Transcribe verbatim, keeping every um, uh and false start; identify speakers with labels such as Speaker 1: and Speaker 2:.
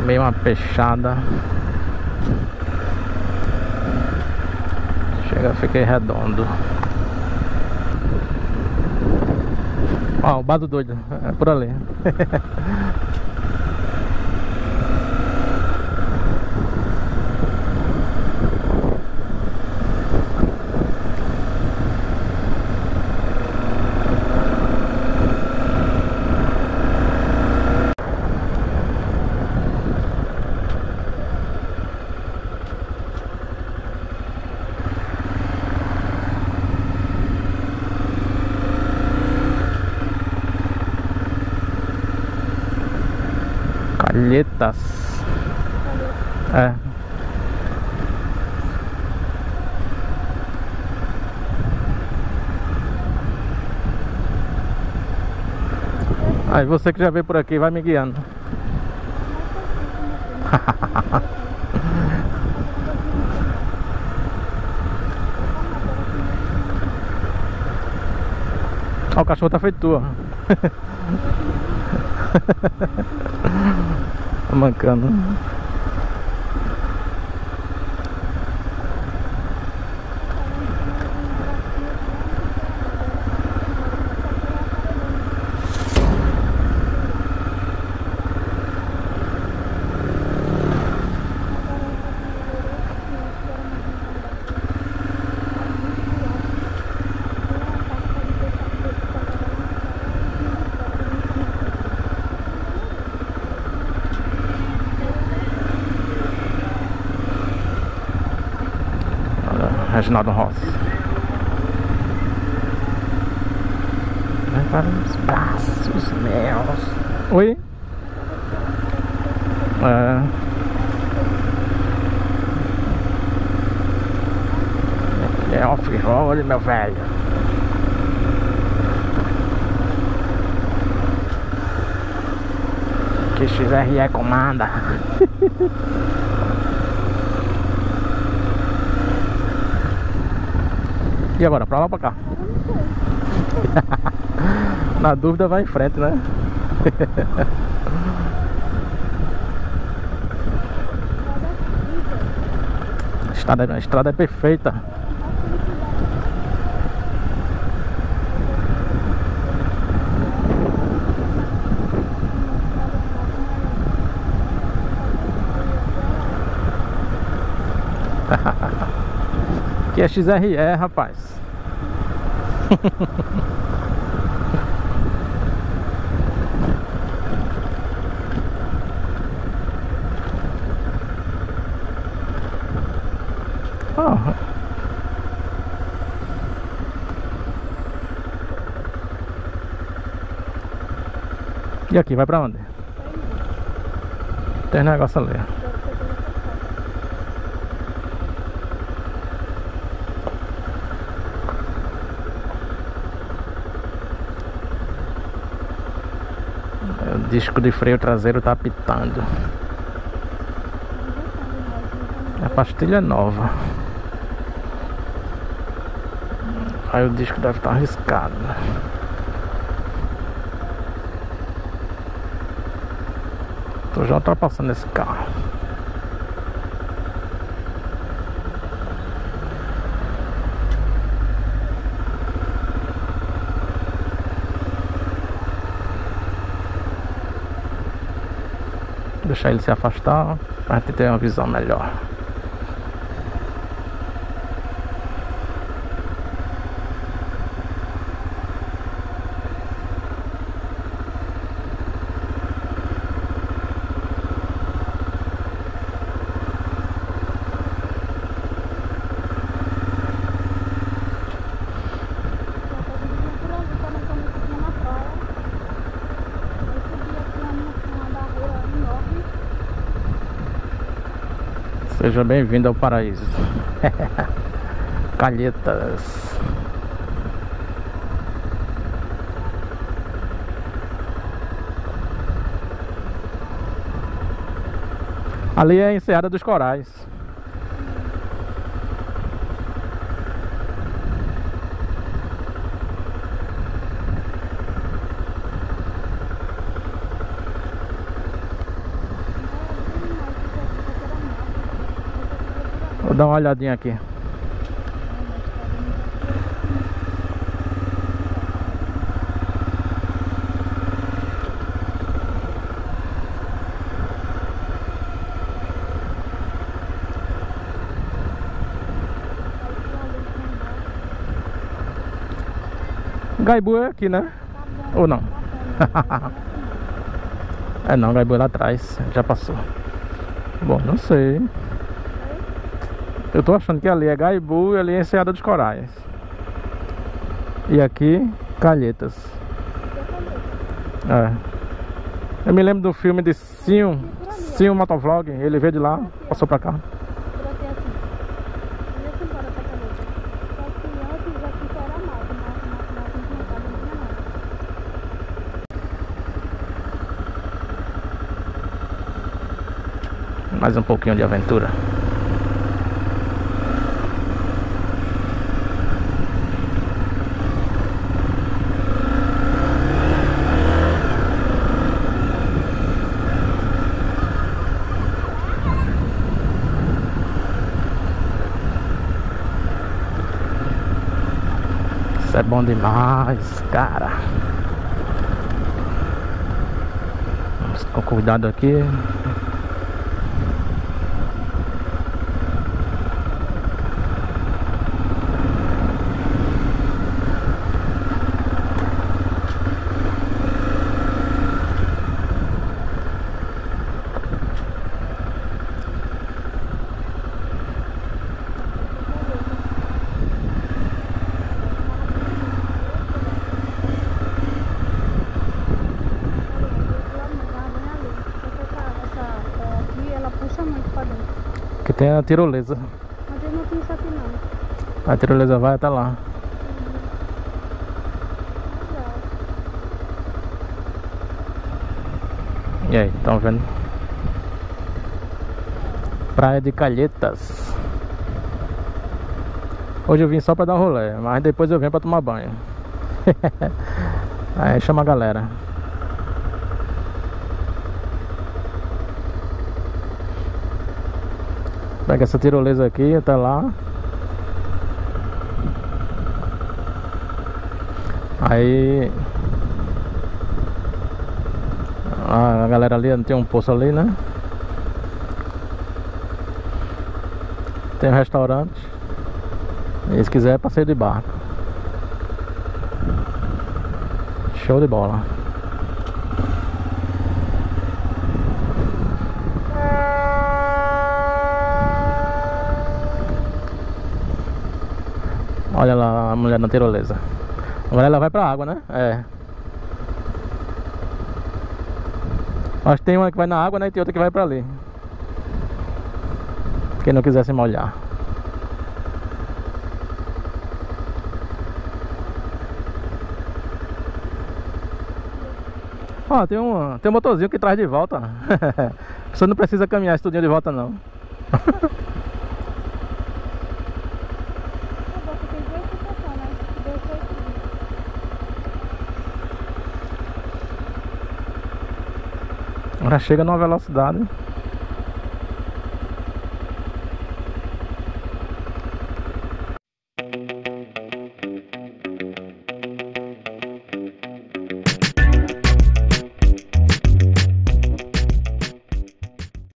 Speaker 1: Tomei uma peixada. Chega, fiquei redondo. Ó, o bar do doido, é por ali. Calhetas. É. Aí você que já veio por aqui, vai me guiando. Ó, o cachorro tá feito tua. Tá mancando. Reginaldo Rossi. Vai para os braços meus. Oi? É. Aqui é off-road, meu velho. Que X R E comanda. E agora, pra lá ou pra cá? Na dúvida vai em frente, né? A estrada, a estrada é perfeita. Que é X R E, rapaz. Oh. E aqui, vai pra onde? Tem negócio ali. O disco de freio traseiro tá apitando. A pastilha é nova. Aí o disco deve estar arriscado. Tô já ultrapassando esse carro. Deixar ele se afastar para gente ter uma visão melhor. Seja bem-vindo ao paraíso. Calhetas. Ali é a Enseada dos Corais. Vou dar uma olhadinha aqui. Gaibu é aqui, né? Ou não? É não, Gaibu é lá atrás. Já passou. Bom, não sei. Eu tô achando que ali é Gaibu e ali é Enseada dos Corais. E aqui, Calhetas. É. Eu me lembro do filme de Sinho, Sinho Motovlog. Ele veio de lá, passou pra cá. Mais um pouquinho de aventura. Isso é bom demais, cara. Vamos com cuidado aqui. Que tem a tirolesa.
Speaker 2: Mas eu não tenho isso aqui não.
Speaker 1: A tirolesa vai até lá. E aí, estão vendo? Praia de Calhetas. Hoje eu vim só pra dar um rolê, mas depois eu venho pra tomar banho. Aí chama a galera. Pega essa tirolesa aqui até lá. Aí a galera ali, tem um poço ali, né? Tem um restaurante. E se quiser, passeio de barco. Show de bola. Olha lá a mulher na tirolesa. Agora ela vai pra água, né? É. Acho que tem uma que vai na água, né? E tem outra que vai pra ali. Quem não quiser se molhar. Ó, tem um, tem um motorzinho que traz de volta. Você não precisa caminhar esse tudinho de volta, não. Agora chega numa velocidade.